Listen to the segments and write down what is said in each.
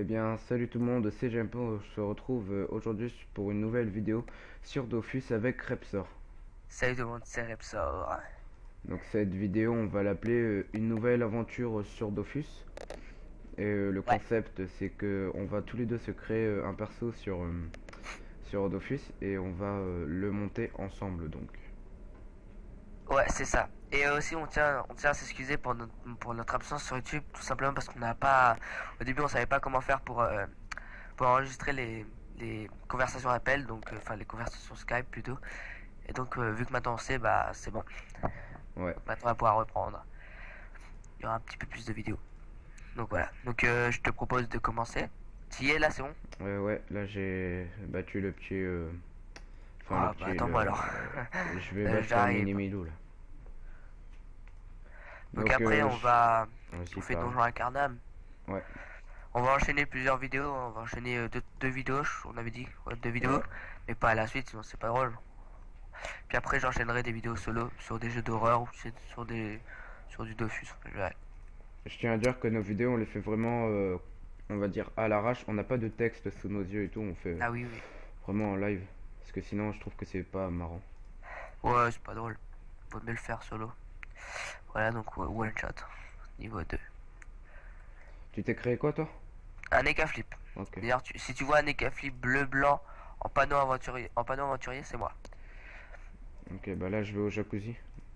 Eh bien, salut tout le monde, c'est Jempo. On se retrouve aujourd'hui pour une nouvelle vidéo sur Dofus avec Repsor. Salut tout le monde, c'est Repsor. Donc cette vidéo, on va l'appeler une nouvelle aventure sur Dofus. Et le Ouais, concept, c'est que on va tous les deux se créer un perso sur Dofus et on va le monter ensemble donc. ouais, c'est ça. Et aussi, on tient à s'excuser pour notre absence sur YouTube, tout simplement parce qu'on n'a pas. Au début, on savait pas comment faire pour enregistrer les conversations appel, donc enfin les conversations Skype plutôt. Et donc, vu que maintenant on sait, bah c'est bon. Ouais, Donc maintenant, on va pouvoir reprendre. Il y aura un petit peu plus de vidéos. Donc voilà. Donc, je te propose de commencer. Tu y es là, c'est bon? ouais, là j'ai battu le petit, enfin le Ah bah petit, attends-moi alors. je vais battre un J'arrive. mini milou là. Donc Donc, après, on vas-y fait parle. Donjon Incarnam. Ouais, On va enchaîner plusieurs vidéos, on va enchaîner deux vidéos, on avait dit, ouais, deux vidéos, ouais. mais pas à la suite, sinon c'est pas drôle. Puis après j'enchaînerai des vidéos solo sur des jeux d'horreur ou sur du Dofus. Ouais. Je tiens à dire que nos vidéos, on les fait vraiment, on va dire, à l'arrache. On n'a pas de texte sous nos yeux et tout. On fait Ah oui, oui. vraiment en live. Parce que sinon, je trouve que c'est pas marrant. Ouais, c'est pas drôle. Faut mieux le faire solo. Voilà, donc one shot, niveau 2. Tu t'es créé quoi, toi? Un Eka Flip. Ok. D'ailleurs, si tu vois un Eka Flip bleu-blanc en panneau aventurier, c'est moi. Ok, bah là, je vais au jacuzzi.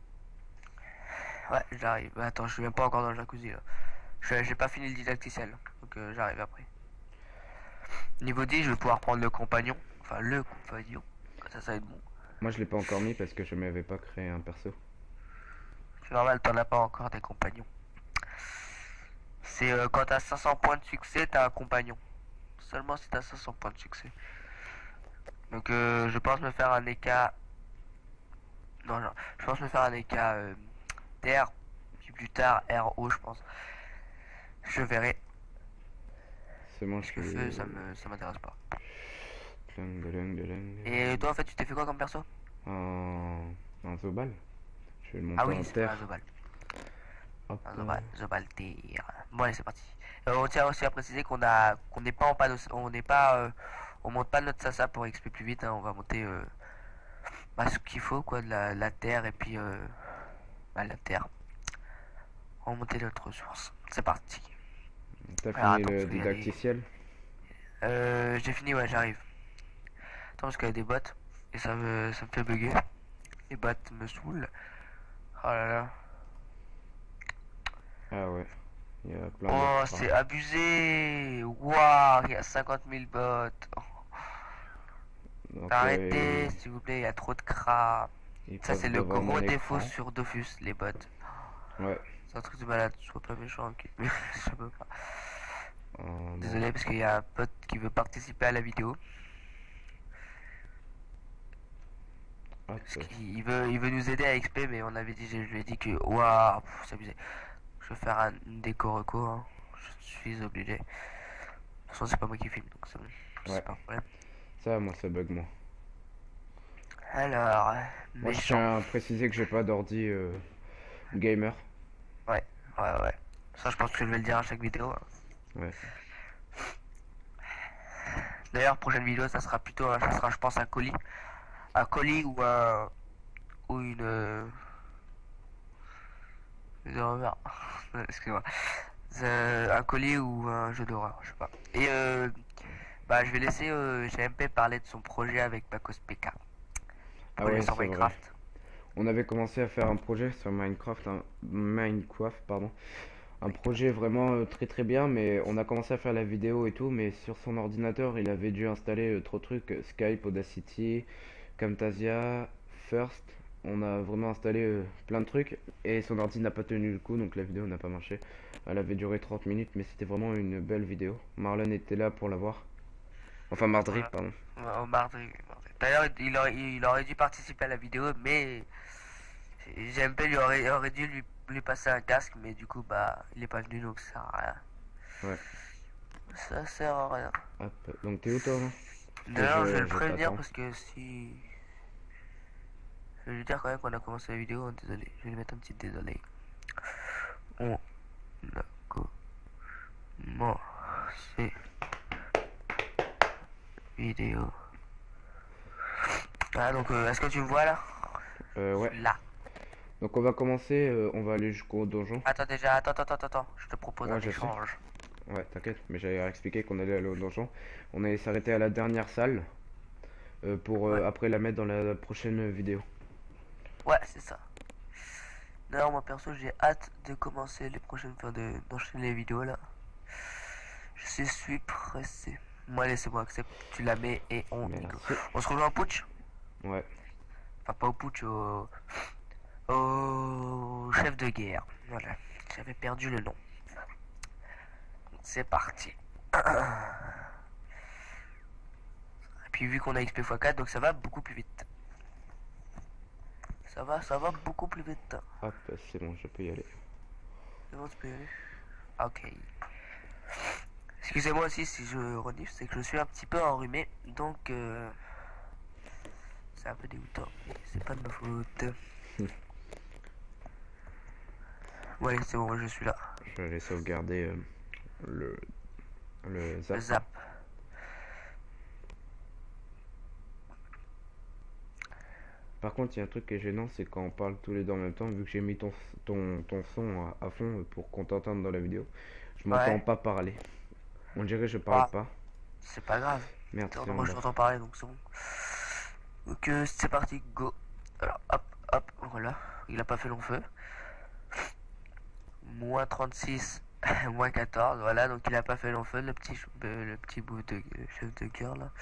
Ouais, j'arrive. Attends, je suis même pas encore dans le jacuzzi là. J'ai pas fini le didacticiel, donc j'arrive après. Niveau 10, je vais pouvoir prendre le compagnon. Enfin, le compagnon. Ça va être bon. Moi, je l'ai pas encore mis parce que je m'avais pas créé un perso. C'est normal, t'en as pas encore des compagnons. C'est quand t'as 500 points de succès, t'as un compagnon. Seulement si t'as 500 points de succès. Donc, je pense me faire un EK. Non, non. Je pense me faire un EK terre. Puis plus tard, RO, je pense. Je verrai. C'est moi, je Parce que suis. feu, ça m'intéresse pas. Dling, dling, dling. Et toi, en fait, tu t'es fait quoi comme perso? Un Zobal. Je vais le Ah monter oui, en c'est vrai, un terre. Zobal. Hop. Un Zobal. Zobal terre. Bon, allez, c'est parti. On tient aussi à préciser qu'on n'est pas en panneau. On n'est pas. On monte pas notre Sasa pour XP plus vite, hein. On va monter bah, ce qu'il faut, quoi, de la terre et puis bah, la terre. On va monter notre ressource. C'est parti. T'as Alors fini attends, le parce qu'il y a des. didacticiel? J'ai fini, ouais, j'arrive. Attends, parce qu'il y a des bots et ça me fait bugger. Les bots me saoulent. Oh là là. Ah ouais, il y a plein de Oh, rats. c'est abusé. Waouh, il y a 50 000 bots. Oh, Donc, arrêtez, s'il vous plaît, il y a trop de cras. ils Ça, passent c'est le devant mon gros défaut écran. sur Dofus, les bots. Ouais. C'est un truc de malade, sois pas méchant, ok. Mais je peux pas. Bon. Désolé parce qu'il y a un pote qui veut participer à la vidéo. Parce Hop. qu'il veut nous aider à XP, mais je lui ai dit que waouh, c'est abusé. Je vais faire une déco reco, hein. Je suis obligé. De toute façon, c'est pas moi qui filme, donc c'est bon. Ouais. C'est pas un problème. Ça, moi, ça bug, moi. Alors, Moi, je méchant. tiens à préciser que j'ai pas d'ordi gamer. Ouais, ouais, ouais. Ça, je pense que je vais le dire à chaque vidéo, hein. Ouais. D'ailleurs, prochaine vidéo, ça sera, je pense, un colis. Un colis ou une horreur. Excuse-moi. Un colis ou un jeu d'horreur, je sais pas. Et bah, je vais laisser GMP parler de son projet avec Pacos PK. Ah Projet ouais, sur c'est vrai. Minecraft. On avait commencé à faire un projet sur Minecraft, Minecraft, pardon. Un projet Minecraft. vraiment très très bien, mais on a commencé à faire la vidéo et tout, mais sur son ordinateur, il avait dû installer trop de trucs, Skype, Audacity, Camtasia, First. On a vraiment installé plein de trucs et son ordi n'a pas tenu le coup, donc la vidéo n'a pas marché. Elle avait duré 30 minutes, mais c'était vraiment une belle vidéo. Marlon était là pour la voir. Enfin, Mardry, Voilà. pardon. Au mardi. D'ailleurs, il aurait dû participer à la vidéo, mais GMP aurait dû lui passer un casque, mais du coup, bah, il est pas venu, donc ça sert à rien. Ouais. Ça sert à rien. Hop. Donc t'es où toi là? Parce que D'ailleurs, je vais le je prévenir t'attends. parce que si. Je vais lui dire quand même qu'on a commencé la vidéo, hein, désolé. Je vais lui mettre un petit désolé. On a commencé vidéo. Ah, donc, est-ce que tu me vois là? Je Ouais. suis là. Donc on va commencer, on va aller jusqu'au donjon. Attends déjà, attends. Je te propose Ouais, un je sais. échange. Ouais, t'inquiète, mais j'allais expliquer qu'on allait aller au donjon. On allait s'arrêter à la dernière salle pour Ouais, après la mettre dans la prochaine vidéo. ouais, c'est ça. D'ailleurs, moi perso, j'ai hâte de commencer les prochaines fois d'enchaîner les vidéos là. Je suis pressé. Moi, laissez-moi accepter. Tu la mets et on y go. Merci. On se rejoint au putsch? Ouais. Enfin, pas au putsch, au chef de guerre. Voilà. J'avais perdu le nom. C'est parti. Et puis, vu qu'on a XP x4, donc ça va beaucoup plus vite. Ça va beaucoup plus vite. Hop, c'est bon, je peux y aller. C'est bon, tu peux y aller. Ok. Excusez-moi aussi si je renifle, c'est que je suis un petit peu enrhumé, donc c'est un peu dégoûtant, mais c'est pas de ma faute. Ouais, c'est bon, je suis là. Je vais aller sauvegarder le, le Le zap. zap. Par contre, il y a un truc qui est gênant, c'est quand on parle tous les deux en même temps, vu que j'ai mis ton son à fond pour qu'on t'entende dans la vidéo, je m'entends Ouais. pas parler. On dirait que je parle Ah, pas. c'est pas grave. Merde, c'est en Moi, je bas. t'entends parler, donc c'est bon. Donc c'est parti, go. Alors, hop, voilà. Il a pas fait long feu. Moins 36, moins 14, voilà. Donc il a pas fait long feu, le petit bout de chef de cœur là.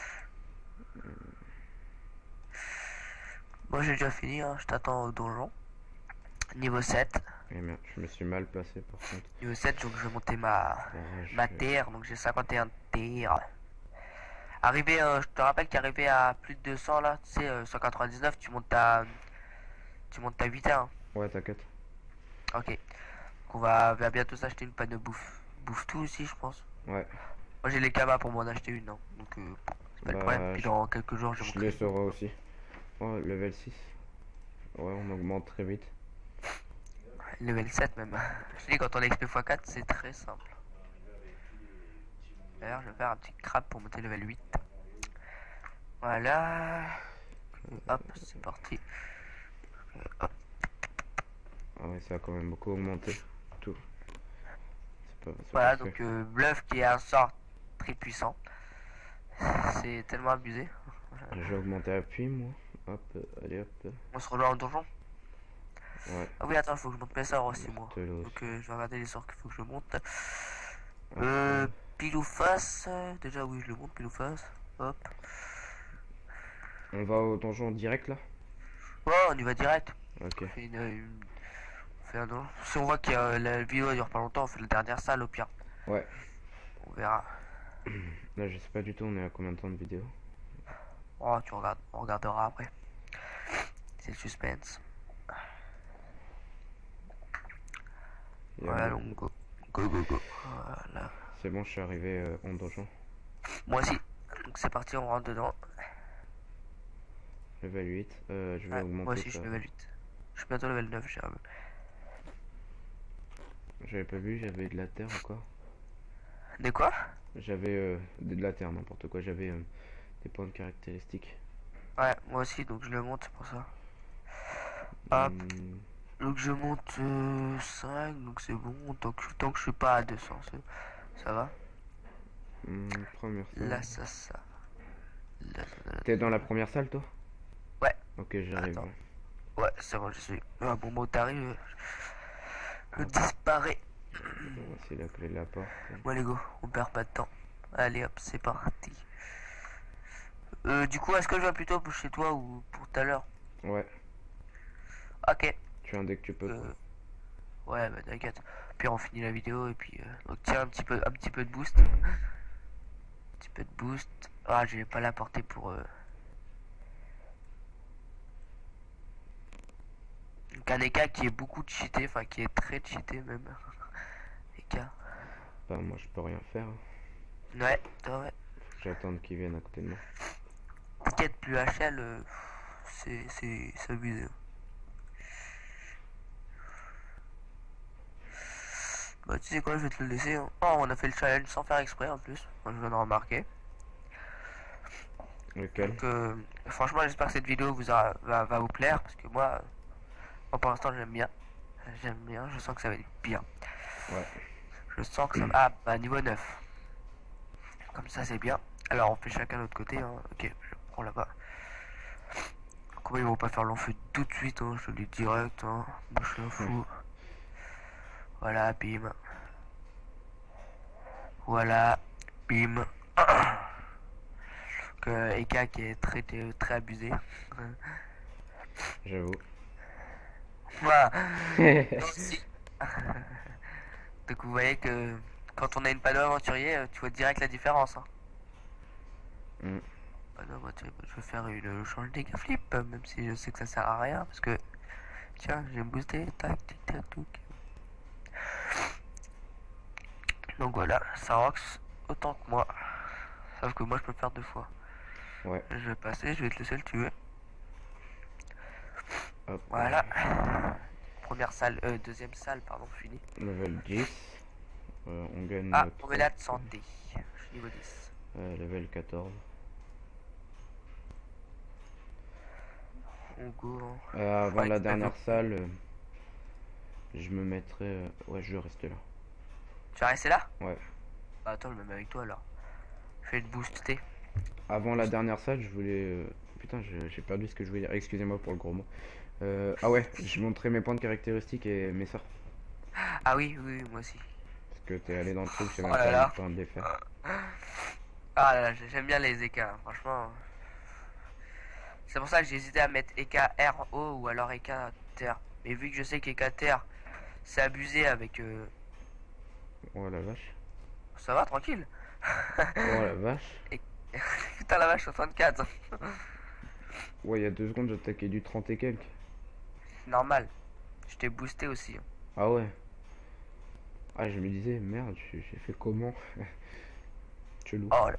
Moi j'ai déjà fini, hein. Je t'attends au donjon. Niveau 7. Eh merde, je me suis mal placé par contre. Niveau 7, donc je vais monter Ouais, ma terre. Donc j'ai 51 terres. Arrivé, je te rappelle qu'arrivé à plus de 200 là, tu sais, 199, tu montes ta 8 hein. Ouais, t'inquiète. Ok. Donc va bientôt s'acheter une panne de bouffe. Bouffe tout aussi, je pense. Ouais, Moi j'ai les camas pour m'en acheter une, hein. Donc c'est pas le problème. bah, Puis dans quelques jours, je je monterai les une. saurai aussi. Oh, level 6. Ouais, on augmente très vite. Level 7 même. Je te dis, quand on est XP x4, c'est très simple. D'ailleurs, je vais faire un petit crabe pour monter level 8. Voilà. Hop, c'est parti. Hop. Ah ouais, ça a quand même beaucoup augmenté. Tout. C'est Voilà, parfait. donc bluff qui est un sort très puissant. C'est tellement abusé. J'ai augmenté appui, moi. Hop, allez hop. On se rejoint au donjon. Ouais, Ah oui, attends, il faut que je monte mes sorts aussi, moi. Martelos. Donc je vais regarder les sorts qu'il faut que je monte. Hop, Pile ou face. Déjà, oui, je le monte, pile ou face. Hop. on va au donjon direct là? Oh, on y va direct. Ok. On fait on fait un donjon. Si on voit que la vidéo dure pas longtemps, on fait la dernière salle au pire. Ouais. On verra. Là, je sais pas du tout, on est à combien de temps de vidéo? Oh, tu regardes, on regardera après. C'est le suspense. Voilà, donc go. Go. Voilà. C'est bon, je suis arrivé en donjon. Moi aussi. Donc c'est parti, on rentre dedans. Level 8. Je vais Ouais, moi augmenter aussi, je ça. suis level 8. Je suis bientôt level 9, j'ai J'avais pas vu, j'avais de la terre encore. De quoi? J'avais de la terre, n'importe quoi. J'avais des points de caractéristiques. Ouais, moi aussi, donc je le monte, c'est pour ça. Hop. Hmm, Donc je monte 5, donc c'est bon. Tant que je suis pas à 200, ça va. première Là, salle. ça. T'es dans la première salle, toi? Ouais, Ok, j'arrive. attends. Ouais, c'est bon, je suis. Ah, bon, moi, t'arrives, je disparais. On va essayer la clé de la porte. Bon, les gars, on perd pas de temps. Allez, hop, c'est parti. Du coup, est-ce que je viens plutôt pour chez toi ou pour tout à l'heure? Ouais, Ok. tu viens dès que tu peux, quoi. Ouais, bah t'inquiète. Puis on finit la vidéo et puis donc tiens un petit peu de boost. Un petit peu de boost. Ah, je vais pas l'apporter pour donc un EK qui est beaucoup cheaté, enfin qui est très cheaté même. EK. Bah, moi, je peux rien faire. Ouais, ouais. Faut que j'attende qu'ils viennent à côté de moi. T'inquiète, plus HL, c'est abusé. Bah tu sais quoi, je vais te le laisser, hein. Oh, on a fait le challenge sans faire exprès en plus. Moi, je viens de remarquer. Lequel? Donc franchement j'espère que cette vidéo va vous plaire parce que moi pour l'instant j'aime bien. J'aime bien, je sens que ça va être bien. Ouais. Je sens que ça va... Ah bah niveau 9. Comme ça c'est bien. Alors on fait chacun de l'autre côté. Hein. Ok, je prends là-bas. Comment ils vont pas faire l'enfeu tout de suite, hein, je te le dis direct, hein. Moi je suis un fou. Voilà, bim. Voilà, bim. Que Eka qui est très abusé. J'avoue. Voilà. Aussi. Donc vous voyez que quand on a une panneau aventurier, tu vois direct la différence. Hein. Hmm. Panneau aventurier, je vais faire une change dégâts flip, même si je sais que ça sert à rien, parce que tiens, j'ai boosté, tac, tic, tac, touc. Donc voilà, ça rox autant que moi. Sauf que moi je peux le faire 2 fois. Ouais. Je vais passer, je vais te laisser le tuer. Hop. Voilà. Première salle, deuxième salle, pardon, fini. Level 10. On gagne Ah, on met 3. là de santé. Je suis niveau 10. Level 14. On go. Avant Ouais, la dernière salle, je me mettrai. Ouais, je vais rester là. tu vas rester là? Ouais. Bah, attends, je me mets avec toi alors. Je vais te booster. Avant la dernière salle, je voulais. Putain, j'ai perdu ce que je voulais dire. Excusez-moi pour le gros mot. Ah ouais, je montrais mes points de caractéristiques et mes sorts. Ah oui, oui, moi aussi. Parce que t'es allé dans le truc, j'ai Oh même là pas eu le là. temps de les faire. Ah là là, j'aime bien les écarts, franchement. C'est pour ça que j'ai hésité à mettre EK RO ou alors EK Terre. Mais vu que je sais qu'EK Terre, c'est abusé avec... Oh la vache. Ça va, tranquille. Oh la vache. Et... Putain la vache, 64. Ouais, il y a 2 secondes, j'attaquais du 30 et quelques. Normal. Je t'ai boosté aussi. Ah ouais. Ah, je me disais, merde, j'ai fait comment? Chelou. Oh là.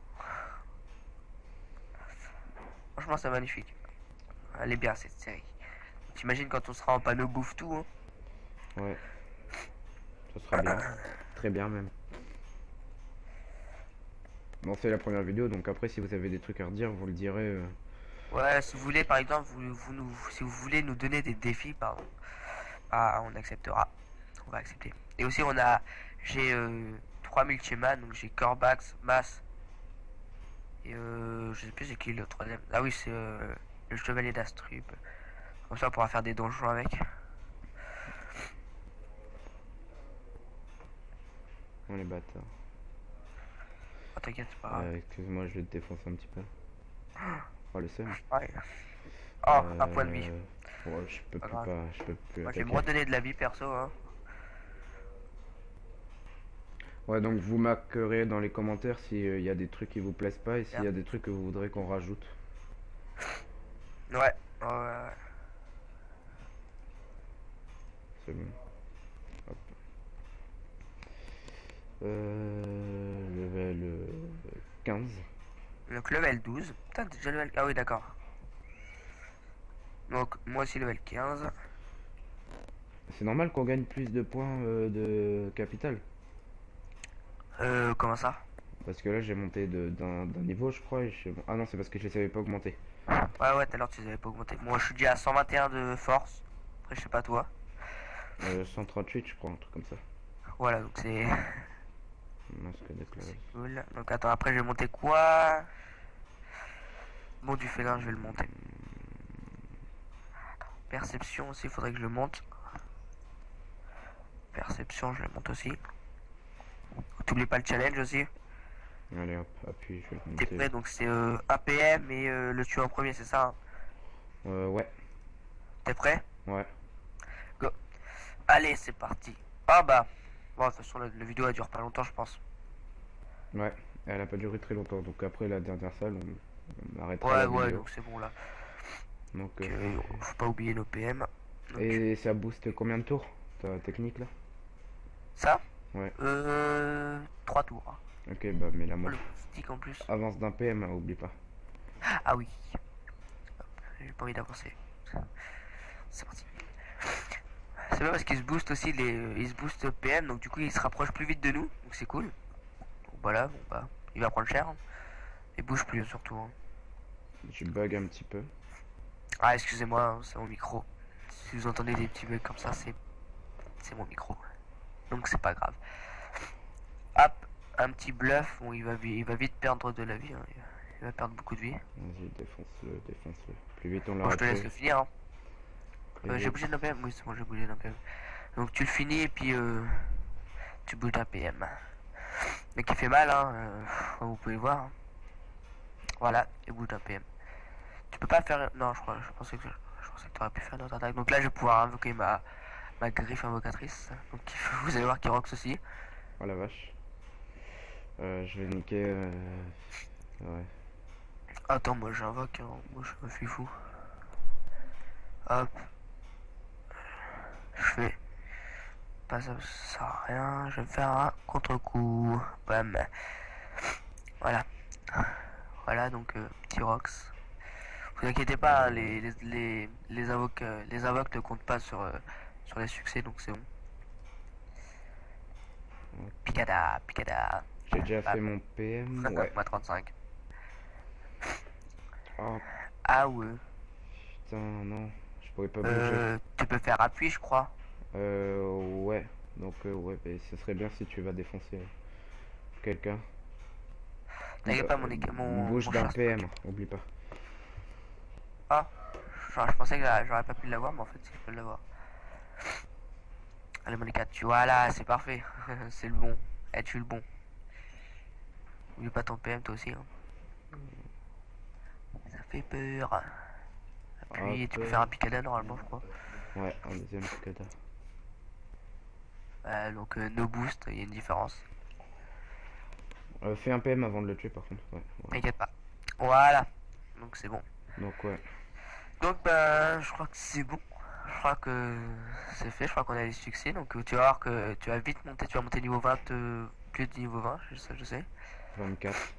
Franchement, c'est magnifique. Elle est bien cette série. T'imagines quand on sera en panneau bouffe tout, hein. Ouais, ça sera bien. Très bien même. Bon, c'est la première vidéo, donc après, si vous avez des trucs à redire, vous le direz. Ouais, si vous voulez, par exemple, si vous voulez nous donner des défis, pardon, ah, on acceptera. On va accepter. Et aussi, j'ai 3 multiman, donc j'ai Corbax, Mass, et je sais plus c'est qui le troisième. Ah oui, c'est le chevalier d'Astrub. Comme ça, on pourra faire des donjons avec. On les bâtards. Oh, t'inquiète, c'est pas grave. Excuse-moi, je vais te défoncer un petit peu. Oh, le seum. Ouais. Oh, un point de vie. Ouais, Pas grave. je peux plus Moi, je vais me attaquer. redonner de la vie perso, hein. Ouais, donc vous marquerez dans les commentaires s'il y a des trucs qui vous plaisent pas et s'il y Bien. a des trucs que vous voudrez qu'on rajoute. Ouais. Ouais, ouais. C'est bon. Hop. Level 15. Donc level 12. Putain, déjà level... Ah oui, d'accord. Donc, moi aussi level 15. C'est normal qu'on gagne plus de points de capital. Comment ça? Parce que là j'ai monté d'un niveau je crois. Ah non, c'est parce que je les avais pas augmentés. Ouais, ouais, tout à l'heure tu les avais pas augmenté. Moi, je suis déjà à 121 de force. Après, je sais pas toi. 138 je crois, un truc comme ça. Voilà, donc c'est Masque de classe. cool. Donc, attends, après, je vais monter quoi? Bon, du félin, je vais le monter. Perception aussi, il faudrait que je le monte. Perception, je le monte aussi. T'oublies pas le challenge aussi. Allez hop, appuie, je vais le T'es monter. prêt? Donc, c'est APM et le tuer en premier, c'est ça, hein? Ouais, T'es prêt? ouais. Go. Allez, c'est parti. Ah bah. Bon, de toute façon, la vidéo elle dure pas longtemps, je pense. Ouais, elle a pas duré très longtemps, donc après la dernière salle, on arrêtera Ouais, la ouais, vidéo. donc c'est bon là. Donc, Donc, faut pas oublier nos PM. Donc, et ça booste combien de tours, ta technique là? ça? Ouais, 3 tours. Hein. ok, bah mets-la Oh, moi. le stick en plus. Avance d'un PM, hein, oublie pas. Ah oui. Hop, j'ai pas envie d'avancer. C'est parti. C'est bien parce qu'il se booste aussi, il se booste PM, donc du coup il se rapproche plus vite de nous, donc c'est cool. Donc voilà, bon bah, il va prendre cher. Hein. Et bouge plus surtout. Hein. Je bug un petit peu. Ah, excusez-moi, hein, c'est mon micro. Si vous entendez des petits bugs comme ça, c'est mon micro. Donc c'est pas grave. Hop, un petit bluff. Bon, il va vite perdre de la vie, hein. Il va perdre beaucoup de vie. Vas-y, défonce-le, défonce-le. Plus vite on Bon, l'aura je te laisse tué, le finir, hein. plus J'ai vite. bougé d'un PM. Oui, c'est bon, j'ai bougé d'un PM. Donc tu le finis et puis tu bouges d'un PM. Mais qui fait mal, hein. Comme vous pouvez le voir, hein. Voilà, il bouge d'un PM. Tu peux pas faire. Non, je pensais que tu aurais pu faire une autre attaque. Donc là, je vais pouvoir invoquer ma griffe invocatrice. Donc vous allez voir qu'il rock aussi. Oh la vache. Je vais niquer. Ouais. Attends, moi j'invoque, hein. Moi je me suis fou. Hop, je fais. Pas ça, ça sert à rien. Je vais faire un contre-coup. Bam. Voilà. Voilà, donc petit Rox. Vous inquiétez pas, hein, les invoques ne comptent pas sur les succès, donc c'est bon. Picada, picada. J'ai déjà Bam. fait mon PM. Ouais. Moi 35. Oh Ah ouais. putain, non. Je pourrais pas bouger. Tu peux faire appui, je crois. Ouais. Donc, ouais, mais ce serait bien si tu vas défoncer quelqu'un. T'inquiète pas, Bouge mon d'un chat. PM, oublie pas. Ah, je pensais que j'aurais pas pu l'avoir, mais en fait, si, je peux l'avoir. Allez, Monica, tu vois là, c'est parfait. C'est le bon. Eh, tu es le bon. Oublie pas ton PM, toi aussi, hein. Ça fait peur. Puis, tu peux faire un picada normalement, je crois. Ouais, un deuxième picada. Donc, no boost, il y a une différence. Fais un PM avant de le tuer par contre. Ouais, ouais. T'inquiète pas. Voilà. Donc, c'est bon. Donc, ouais. Donc, bah, je crois que c'est bon. Je crois que c'est fait. Je crois qu'on a des succès. Donc, tu vas voir que tu vas vite monter. Tu vas monter niveau 20, plus de niveau 20, ça je sais. 24.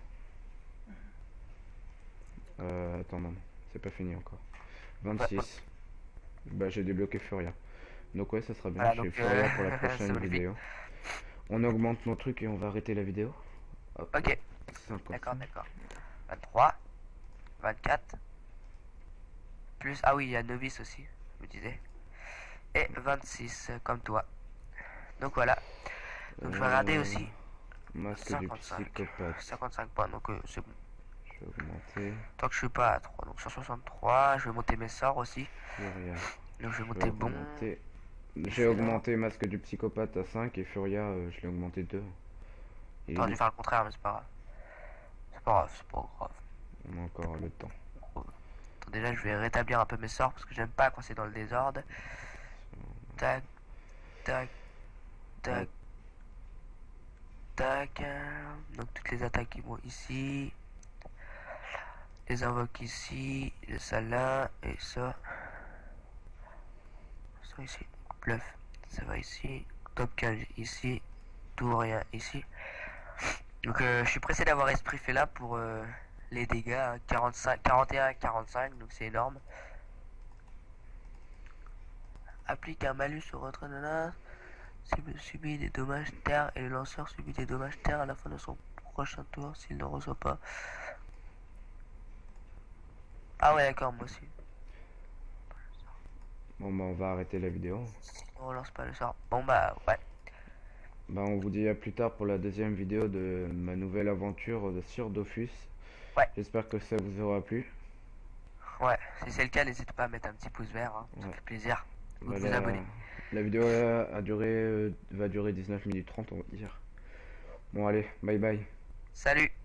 Attends, non. C'est pas fini encore. Ouais, 26. Bah, j'ai débloqué Furia. Donc, ouais, ça sera bien. voilà, J'ai donc, Furia pour la c'est prochaine magnifique. vidéo. On augmente nos trucs et on va arrêter la vidéo. Hop. Ok, 55. d'accord. 23, 24, plus. Ah oui, il y a novice aussi, je me disais. Et 26, comme toi. Donc voilà. Donc je vais regarder aussi. Masque du 55. psychopathe. 55 points, donc c'est bon. Je vais augmenter. Tant que je suis pas à 3, donc 163. Je vais monter mes sorts aussi. Furia. Donc je vais Je vais monter bon. augmenter. J'ai Excellent. augmenté masque du psychopathe à 5 et Furia, je l'ai augmenté 2. Il est T'aurais dû où? faire le contraire, mais c'est pas grave. C'est pas grave, c'est pas grave. On a encore le temps. Attends, déjà, je vais rétablir un peu mes sorts parce que j'aime pas quand c'est dans le désordre. Tac, tac, tac, tac. Donc toutes les attaques qui vont ici. Les invoques ici. Ça là. Et ça. Ça ici. Bluff. Ça va ici. Top 15 ici. Tout rien ici. Donc je suis pressé d'avoir esprit fait là pour les dégâts. Hein. 45, 41, 45. Donc c'est énorme. Applique un malus sur votre nana. Subit des dommages terre et le lanceur subit des dommages terre à la fin de son prochain tour s'il ne reçoit pas. Ah ouais, d'accord, moi aussi. Bon, bah, on va arrêter la vidéo. On relance pas le sort. Bon bah ouais. Bah, on vous dit à plus tard pour la deuxième vidéo de ma nouvelle aventure sur Dofus. Ouais. J'espère que ça vous aura plu. Ouais, si c'est le cas, n'hésitez pas à mettre un petit pouce vert, hein. Ça Ouais. fait plaisir. Ou Bah, de vous abonner. la vidéo va durer 19 minutes 30, on va dire. Bon, allez, bye bye. Salut!